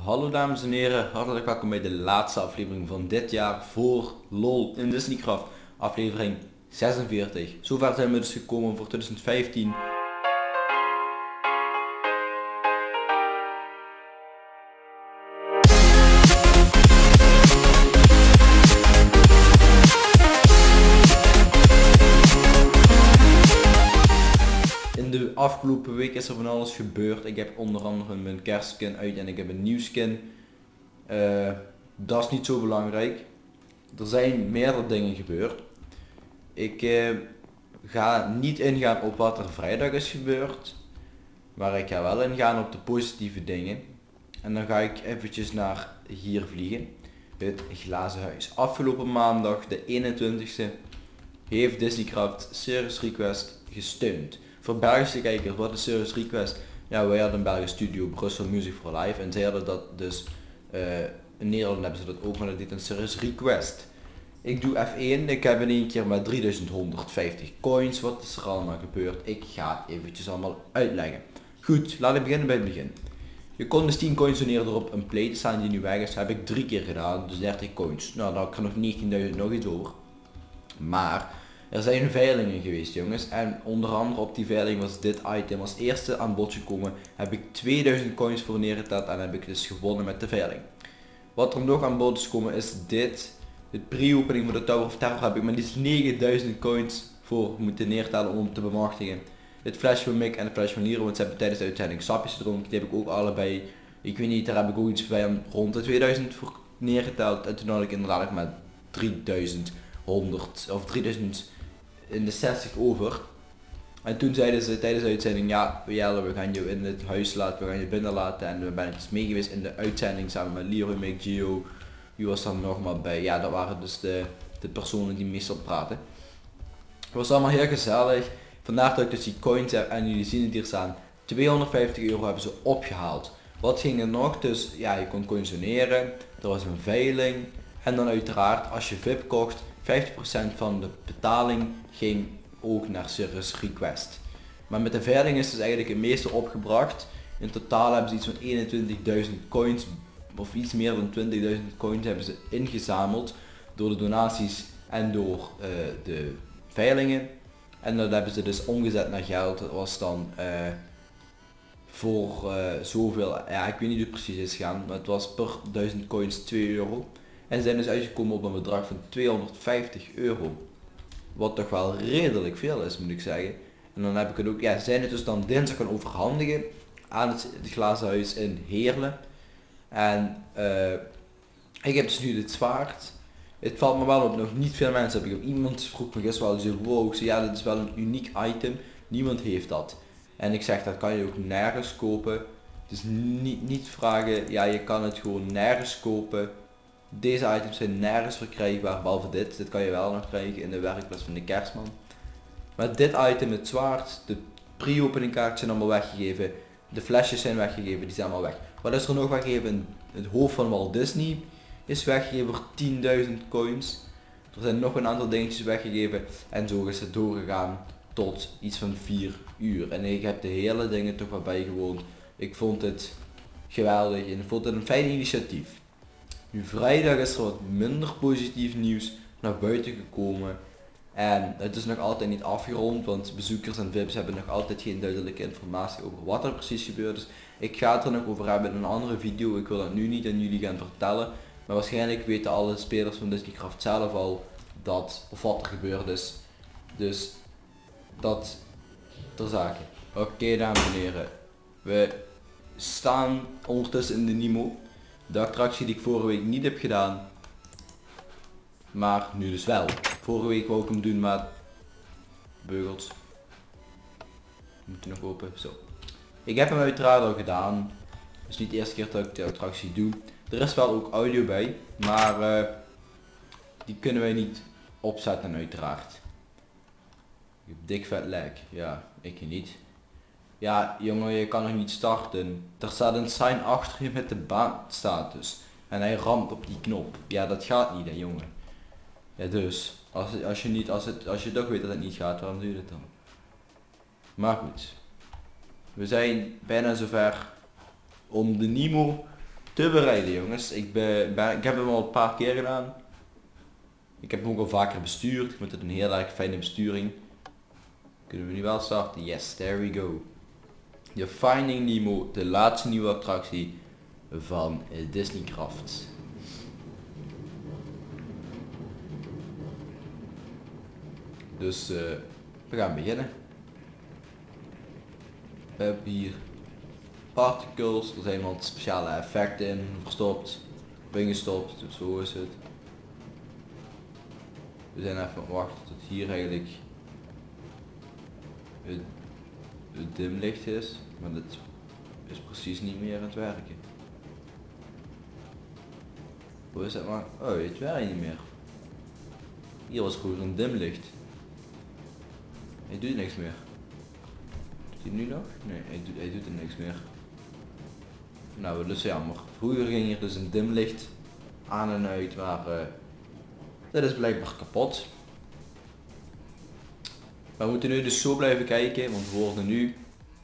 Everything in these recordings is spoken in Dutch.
Hallo dames en heren, hartelijk welkom bij de laatste aflevering van dit jaar voor LOL in Disneycraft, aflevering 46. Zover zijn we dus gekomen voor 2015. In de afgelopen week is er van alles gebeurd. Ik heb onder andere mijn kerstskin uit en ik heb een nieuw skin. Dat is niet zo belangrijk. Er zijn meerdere dingen gebeurd. Ik ga niet ingaan op wat er vrijdag is gebeurd. Maar ik ga wel ingaan op de positieve dingen. En dan ga ik eventjes naar hier vliegen. Het glazen huis. Afgelopen maandag, de 21ste, heeft Disneycraft Serious Request gesteund. Voor Belgische kijkers, wat is Serious Request? Ja, wij hadden een Belgische studio, Brussel Music for Life. En zij hadden dat dus, in Nederland hebben ze dat ook, maar dat heet een Serious Request. Ik doe F1, ik heb in één keer met 3150 coins, wat is er allemaal gebeurd? Ik ga het eventjes allemaal uitleggen. Goed, laten we beginnen bij het begin. Je kon dus 10 coins doneren door op een play te staan die nu weg is, heb ik 3 keer gedaan, dus 30 coins. Nou, dan had ik er nog 19.000 nog iets over. Maar er zijn veilingen geweest jongens, en onder andere op die veiling was dit item als eerste aan bod gekomen. Heb ik 2000 coins voor neergeteld en heb ik dus gewonnen met de veiling. Wat er nog aan bod is gekomen is dit. Het pre-opening voor de Tower of Terror heb ik maar liefst 9000 coins voor moeten neertellen om te bemachtigen. Het flash van Mick en het flash van Liro, want ze hebben tijdens de uitzending sapjes gedronken. Die heb ik ook allebei, ik weet niet, daar heb ik ook iets van rond de 2000 voor neergeteld. En toen had ik inderdaad met 3100 of 3000 in de 60 over. En toen zeiden ze tijdens de uitzending, ja Jelle, we gaan je in het huis laten, we gaan je binnen laten. En we ben dus mee geweest in de uitzending samen met Liro, Mick, Gio. Wie was dan nog maar bij? Ja, dat waren dus de personen die meestal praten. Het was allemaal heel gezellig. Vandaar dat ik dus die coins heb en jullie zien het hier staan. 250 euro hebben ze opgehaald. Wat ging er nog? Dus ja, je kon coins doneren. Er was een veiling. En dan uiteraard als je VIP kocht, 50% van de betaling ging ook naar Serious Request. Maar met de veiling is dus eigenlijk het meeste opgebracht. In totaal hebben ze iets van 21.000 coins of iets meer dan 20.000 coins hebben ze ingezameld door de donaties en door de veilingen. En dat hebben ze dus omgezet naar geld. Dat was dan voor zoveel, ja ik weet niet hoe het precies is gegaan, maar het was per 1000 coins 2 euro. En ze zijn dus uitgekomen op een bedrag van 250 euro. Wat toch wel redelijk veel is, moet ik zeggen. En dan heb ik het ook, ja, ze zijn het dus dan dinsdag gaan overhandigen aan het glazen huis in Heerlen. En ik heb dus nu dit zwaard. Het valt me wel op, nog niet veel mensen hebben. Iemand vroeg me gisteren wel, die zei, wow, ik zei, ja dit is wel een uniek item. Niemand heeft dat. En ik zeg, dat kan je ook nergens kopen. Dus niet vragen, ja je kan het gewoon nergens kopen. Deze items zijn nergens verkrijgbaar, behalve dit. Dit kan je wel nog krijgen in de werkplaats van de Kerstman. Maar dit item, het zwaard, de pre-opening kaartjes zijn allemaal weggegeven. De flesjes zijn weggegeven, die zijn allemaal weg. Wat is er nog weggegeven? Het hoofd van Walt Disney is weggegeven voor 10.000 coins. Er zijn nog een aantal dingetjes weggegeven en zo is het doorgegaan tot iets van 4 uur. En ik heb de hele dingen toch wel bijgewoond. Ik vond het geweldig en ik vond het een fijn initiatief. Nu vrijdag is er wat minder positief nieuws naar buiten gekomen. En het is nog altijd niet afgerond, want bezoekers en VIP's hebben nog altijd geen duidelijke informatie over wat er precies gebeurd is. Ik ga het er nog over hebben in een andere video, ik wil dat nu niet aan jullie gaan vertellen. Maar waarschijnlijk weten alle spelers van Disneycraft zelf al dat, of wat er gebeurd is. Dus dat ter zake. Oké, dames en heren, we staan ondertussen in de Nemo. De attractie die ik vorige week niet heb gedaan. Maar nu dus wel. Vorige week wou ik hem doen met beugels. Moet hij nog open? Zo. Ik heb hem uiteraard al gedaan. Het is niet de eerste keer dat ik de attractie doe. Er is wel ook audio bij. Maar die kunnen wij niet opzetten uiteraard. Ik heb dik vet lag. Ja, ik niet. Ja jongen, je kan nog niet starten. Er staat een sign achter je met de baanstatus. En hij ramt op die knop. Ja, dat gaat niet hè jongen. Ja dus, als je toch weet dat het niet gaat, waarom doe je het dan? Maar goed. We zijn bijna zover om de Nemo te bereiden jongens. Ik heb hem al een paar keer gedaan. Ik heb hem ook al vaker bestuurd. Ik vind het een heel erg fijne besturing. Kunnen we nu wel starten? Yes, there we go. De Finding Nemo, de laatste nieuwe attractie van Disneycraft. Dus we gaan beginnen. We hebben hier particles, er zijn wat speciale effecten in verstopt, ingestopt, dus zo is het. We zijn even aan het wachten tot hier eigenlijk het dimlicht is, maar dit is precies niet meer aan het werken. Hoe is het maar? Oh, het werkt niet meer. Hier was vroeger een dimlicht. Hij doet niks meer. Doet hij nu nog? Nee, hij doet er niks meer. Nou, dat is jammer. Vroeger ging hier dus een dimlicht aan en uit, maar dat is blijkbaar kapot. We moeten nu dus zo blijven kijken, want we worden nu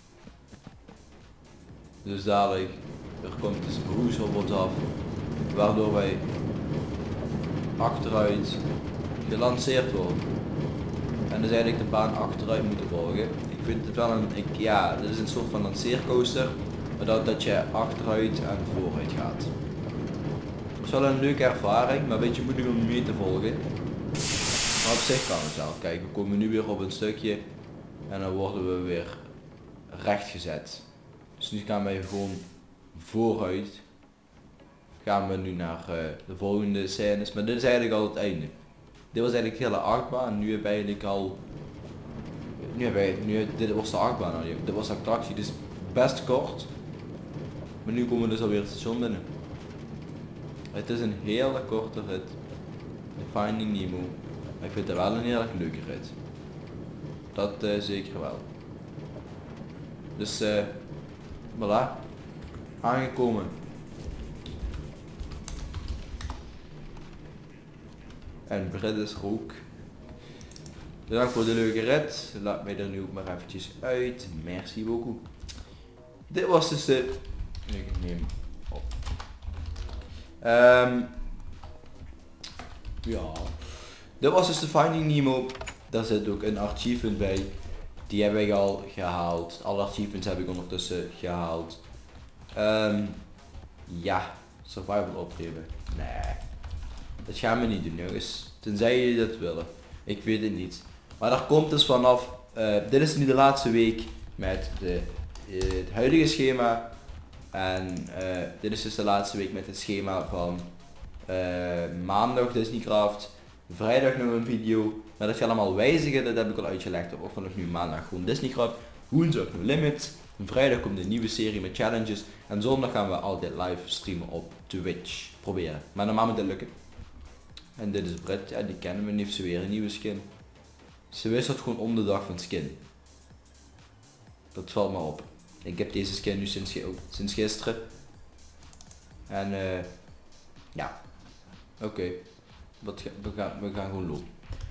dus dadelijk, er komt dus bruise op ons af, waardoor wij achteruit gelanceerd worden. En dus eigenlijk de baan achteruit moeten volgen. Ik vind het wel ja, dit is een soort van lanceercoaster, maar dat je achteruit en vooruit gaat. Het is wel een leuke ervaring, maar een beetje moeilijk om mee te volgen. Maar op zich kan het wel. Kijk, we komen nu weer op een stukje en dan worden we weer recht gezet. Dus nu gaan wij gewoon vooruit. Gaan we nu naar de volgende scènes, maar dit is eigenlijk al het einde. Dit was eigenlijk de hele achtbaan en nu heb je eigenlijk al... dit was de achtbaan al, dit was de attractie, dus best kort. Maar nu komen we dus alweer het station binnen. Het is een hele korte rit. Finding Nemo. Maar ik vind het wel een heel erg leuke rit. Dat zeker wel. Dus voilà. Aangekomen. En Brit is er ook. Bedankt voor de leuke rit. Laat mij er nu ook maar eventjes uit. Merci beaucoup. Dit was dus de... Ik neem op. Ja. Dit was dus de Finding Nemo. Daar zit ook een achievement bij. Die heb ik al gehaald. Alle achievements heb ik ondertussen gehaald. Ja. Survival opgeven. Nee. Dat gaan we niet doen jongens. Tenzij jullie dat willen. Ik weet het niet. Maar daar komt dus vanaf. Dit is nu de laatste week met het huidige schema. En dit is dus de laatste week met het schema van maandag Disneycraft. Vrijdag nog een video. Maar dat gaat allemaal wijzigen. Dat heb ik al uitgelegd. Of vanaf nu maandag gewoon Disneycraft. Woensdag No Limits. Vrijdag komt een nieuwe serie met challenges. En zondag gaan we altijd live streamen op Twitch. Proberen. Maar normaal moet dit lukken. En dit is Brit, ja die kennen we, nu heeft ze weer een nieuwe skin. Ze wisselt gewoon om de dag van skin. Dat valt me op. Ik heb deze skin nu sinds gisteren. En ja, oké. We gaan gewoon lopen.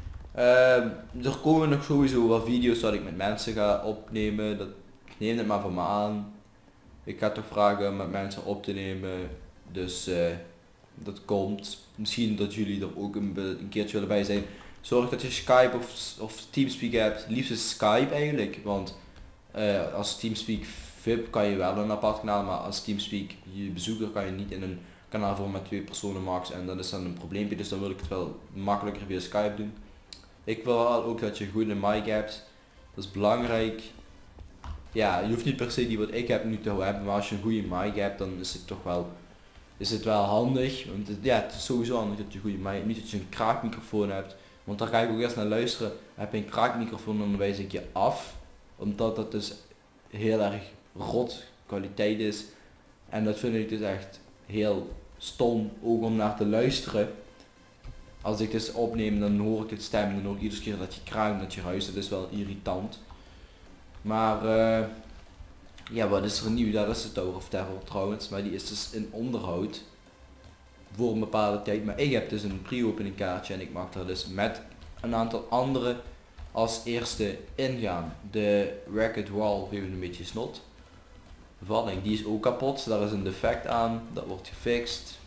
Er komen nog sowieso wat video's dat ik met mensen ga opnemen. Ik neem het maar van me aan. Ik ga toch vragen met mensen op te nemen. Dus dat komt. Misschien dat jullie er ook een keertje willen bij zijn. Zorg dat je Skype of Teamspeak hebt. Liefst Skype eigenlijk. Want als Teamspeak VIP kan je wel een apart kanaal. Maar als Teamspeak je bezoeker kan je niet in een kanaal voor met 2 personen max. En dat is dan een probleempje. Dus dan wil ik het wel makkelijker via Skype doen. Ik wil wel ook dat je een goede mic hebt. Dat is belangrijk. Ja, je hoeft niet per se die wat ik heb nu te hebben. Maar als je een goede mic hebt dan is het toch wel... Is het wel handig, want het is sowieso handig dat je goede mic, niet dat je een kraakmicrofoon hebt, want daar ga ik ook eerst naar luisteren. Heb je een kraakmicrofoon dan wijs ik je af, omdat dat dus heel erg rot kwaliteit is en dat vind ik dus echt heel stom ook om naar te luisteren. Als ik dus opneem dan hoor ik het stem, dan hoor ik iedere keer dat je kraakt, dat je ruist, dat is wel irritant. Maar ja, wat is er nieuw? Daar is de Tower of Terror trouwens, maar die is dus in onderhoud voor een bepaalde tijd. Maar ik heb dus een pre-opening kaartje en ik mag er dus met een aantal anderen als eerste ingaan. De Wreck-It Ralph heeft een beetje snot. bevalling, die is ook kapot. Daar is een defect aan. Dat wordt gefixt.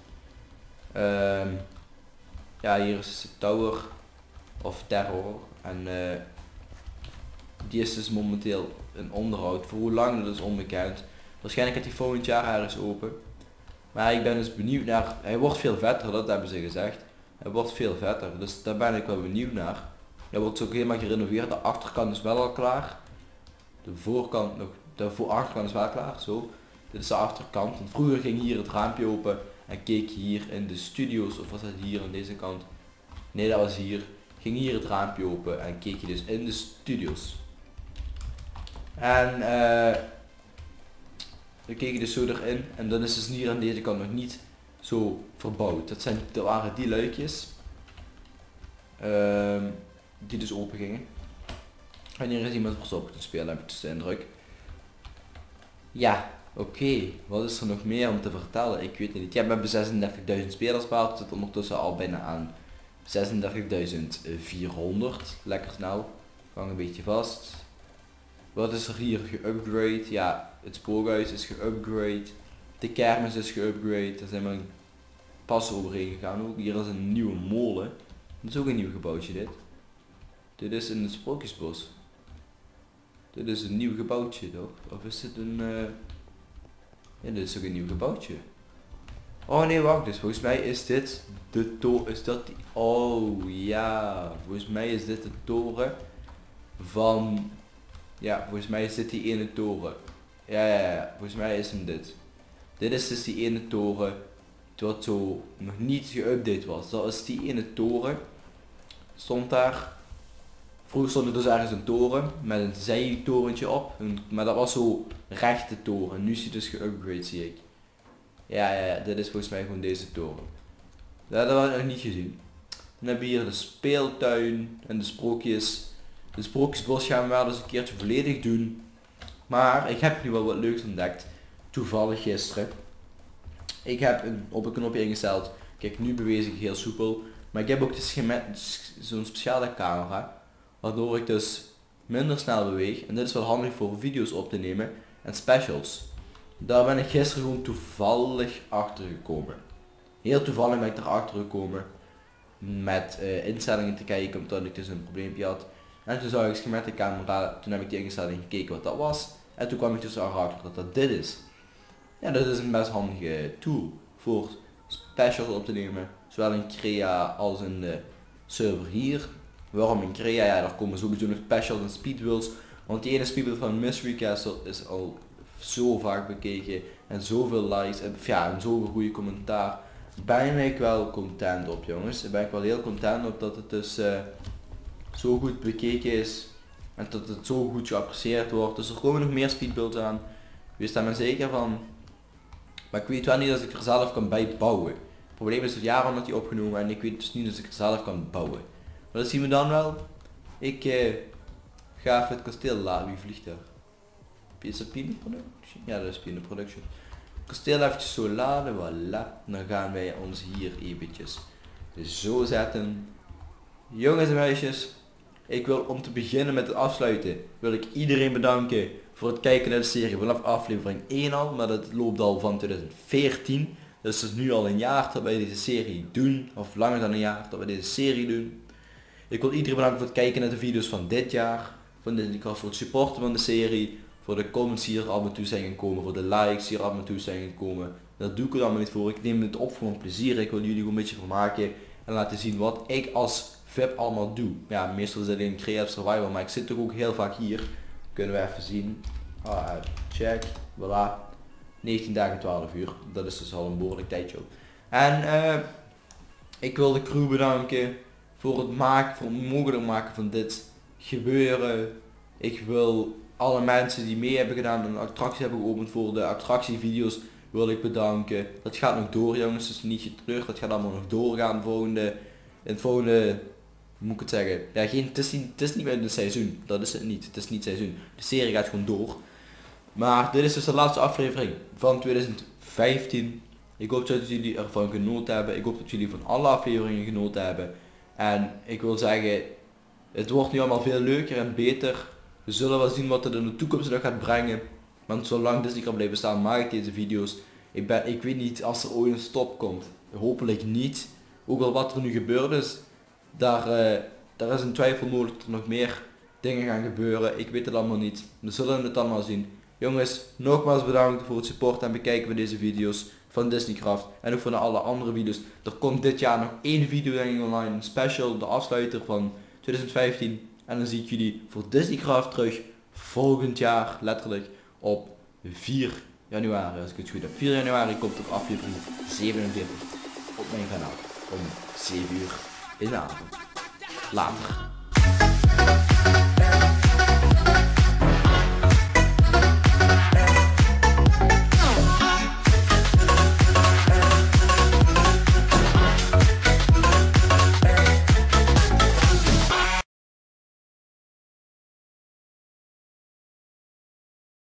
Ja, hier is de tower. Of terror. En die is dus momenteel in onderhoud. Voor hoe lang, dat is onbekend. Waarschijnlijk gaat hij volgend jaar ergens open. Maar ik ben dus benieuwd naar... Hij wordt veel vetter, dat hebben ze gezegd. Hij wordt veel vetter, dus daar ben ik wel benieuwd naar. Hij wordt ook helemaal gerenoveerd. De achterkant is wel al klaar. De voorkant nog... De achterkant is wel klaar, zo. Dit is de achterkant. Want vroeger ging hier het raampje open en keek je hier in de studio's. Of was dat hier aan deze kant? Nee, dat was hier. Ging hier het raampje open en keek je dus in de studio's. En dan keek je dus zo erin. En dan is dus hier aan deze kant nog niet zo verbouwd. Dat waren die luikjes. Die dus open gingen. En hier is iemand verstopt te spelen, heb ik dus de indruk. Ja, oké. Wat is er nog meer om te vertellen? Ik weet het niet. Ja, we hebben 36.000 spelers behaald. Het zit ondertussen al bijna aan 36.400. Lekker snel. Hang een beetje vast. Wat is er hier geupgrade? Ja, het spoorhuis is geupgrade. De kermis is geupgrade. Daar zijn we pas overheen gegaan ook. Hier is een nieuwe molen. Dat is ook een nieuw gebouwtje dit. Dit is in het Sprookjesbos. Dit is een nieuw gebouwtje toch? Of is dit een... Ja, dit is ook een nieuw gebouwtje. Oh nee, wacht, dus volgens mij is dit de toren... Is dat die... Oh ja, volgens mij is dit de toren van... Ja, volgens mij is dit die ene toren. Ja, volgens mij is hem dit. Dit is dus die ene toren wat zo nog niet geüpdate was. Dat is die ene toren. Stond daar. Vroeger stond er dus ergens een toren met een zijtorentje op. Maar dat was zo rechte toren. Nu is die dus geüpgrade, zie ik. Ja, dit is volgens mij gewoon deze toren. Dat had ik nog niet gezien. Dan hebben we hier de speeltuin en de sprookjes. De Sprookjesbos gaan we wel eens een keertje volledig doen. Maar ik heb nu wel wat leuks ontdekt. Toevallig gisteren. Ik heb op een knopje ingesteld. Kijk, nu beweeg ik heel soepel. Maar ik heb ook zo'n speciale camera. Waardoor ik dus minder snel beweeg. En dit is wel handig voor video's op te nemen. En specials. Daar ben ik gisteren gewoon toevallig achter gekomen. Heel toevallig ben ik erachter gekomen. Met instellingen te kijken. Omdat ik dus een probleempje had. En toen zag ik dus met de camera. Toen heb ik die instelling gekeken wat dat was. En toen kwam ik dus erachter dat dat dit is. Ja, dat is een best handige tool voor specials op te nemen. Zowel in Crea als in de server hier. Waarom in Crea? Ja, daar komen sowieso nog specials en speedbuilds. Want die ene speedbuild van Mystery Castle is al zo vaak bekeken. En zoveel likes en, ja, en zoveel goede commentaar. Ben ik wel content op, jongens. Daar ben ik wel heel content op dat het dus zo goed bekeken is. En dat het zo goed geapprecieerd wordt. Dus er komen nog meer speedbuilds aan. Wees daar maar zeker van. Maar ik weet wel niet als ik er zelf kan bij bouwen. Het probleem is dat jaren had hij opgenomen en ik weet dus niet als ik er zelf kan bouwen. Maar dat zien we dan wel. Ik ga even het kasteel laden. Wie vliegt daar? Is dat Pino Production? Ja, dat is Pino Production. Het kasteel eventjes zo laden, voilà. Dan gaan wij ons hier eventjes zo zetten. Jongens en meisjes, ik wil om te beginnen met het afsluiten, wil ik iedereen bedanken voor het kijken naar de serie vanaf aflevering 1 al, maar dat loopt al van 2014. Dus het is nu al een jaar dat wij deze serie doen, of langer dan een jaar dat we deze serie doen. Ik wil iedereen bedanken voor het kijken naar de video's van dit jaar, voor het supporten van de serie, voor de comments die er af en toe zijn gekomen, voor de likes die er af en toe zijn gekomen. Dat doe ik er allemaal niet voor, ik neem het op voor een plezier, ik wil jullie gewoon een beetje vermaken en laten zien wat ik als VIP allemaal doe. Ja, meestal is het in Creative Survival, maar ik zit toch ook heel vaak hier. Kunnen we even zien. Check, voilà. 19 dagen 12 uur. Dat is dus al een behoorlijk tijdje op. En ik wil de crew bedanken voor het mogelijk maken van dit gebeuren. Ik wil alle mensen die mee hebben gedaan en een attractie hebben geopend voor de attractievideo's wil ik bedanken. Dat gaat nog door, jongens, dus niet getreurd. Dat gaat allemaal nog doorgaan in het volgende, hoe moet ik het zeggen? Ja, het is niet meer een seizoen. Dat is het niet. Het is niet seizoen. De serie gaat gewoon door. Maar dit is dus de laatste aflevering van 2015. Ik hoop dat jullie ervan genoten hebben. Ik hoop dat jullie van alle afleveringen genoten hebben. En ik wil zeggen, het wordt nu allemaal veel leuker en beter. We zullen wel zien wat het in de toekomst nog gaat brengen. Want zolang Disneycraft blijft bestaan, maak ik deze video's. Ik weet niet als er ooit een stop komt. Hopelijk niet. Ook al wat er nu gebeurd is, daar is een twijfel mogelijk dat er nog meer dingen gaan gebeuren. Ik weet het allemaal niet. We zullen het allemaal zien. Jongens, nogmaals bedankt voor het support en bekijken van deze video's van Disneycraft. En ook van alle andere video's. Er komt dit jaar nog 1 video denk ik online. Een special, de afsluiter van 2015. En dan zie ik jullie voor Disneycraft terug volgend jaar, letterlijk, op 4 januari. Als ik het goed heb. 4 januari komt er aflevering 47 op mijn kanaal. Om 7 uur in de avond. Later.